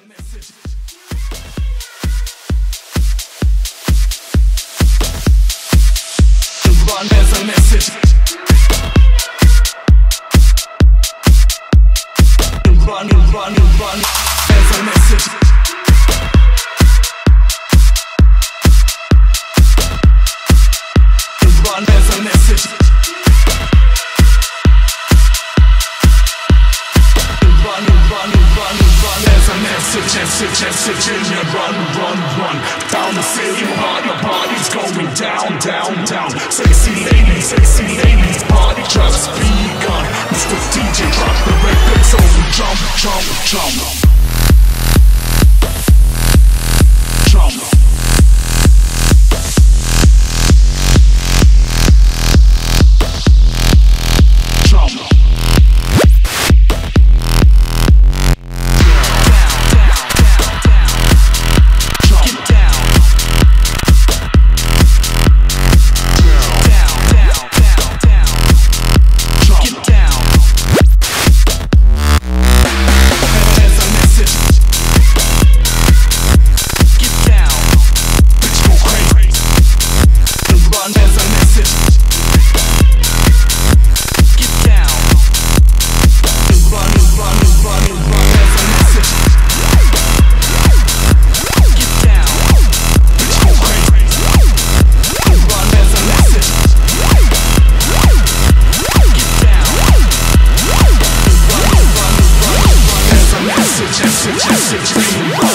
Run as a message. Run as a message. Run as a message. Run as a message in your run. Down the city, party's going down. Sexy ladies, party just begun. Mr. DJ, drop the record, so we jump. Message.